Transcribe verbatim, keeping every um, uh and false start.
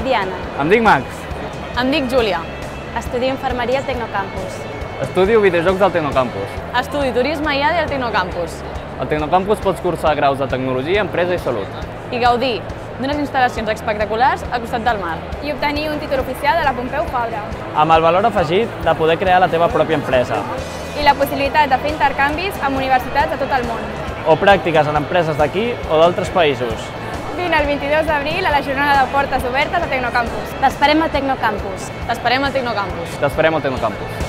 Diana. Em dic Max. Em dic Júlia. Estudio Infermeria al Tecnocampus. Estudio videojocs al Tecnocampus. Estudio Turisme I A D al Tecnocampus. Al Tecnocampus pots cursar graus de Tecnologia, Empresa i Salut. I gaudir d'unes instal·lacions espectaculars al costat del mar. I obtenir un títol oficial de la Pompeu Fabra. Amb el valor afegit de poder crear la teva pròpia empresa. I la possibilitat de fer intercanvis amb universitats de tot el món. O pràctiques en empreses d'aquí o d'altres països. Vine el vint-i-dos d'abril a la jornada de portes obertes a Tecnocampus. T'esperem al Tecnocampus. T'esperem al Tecnocampus. T'esperem al Tecnocampus.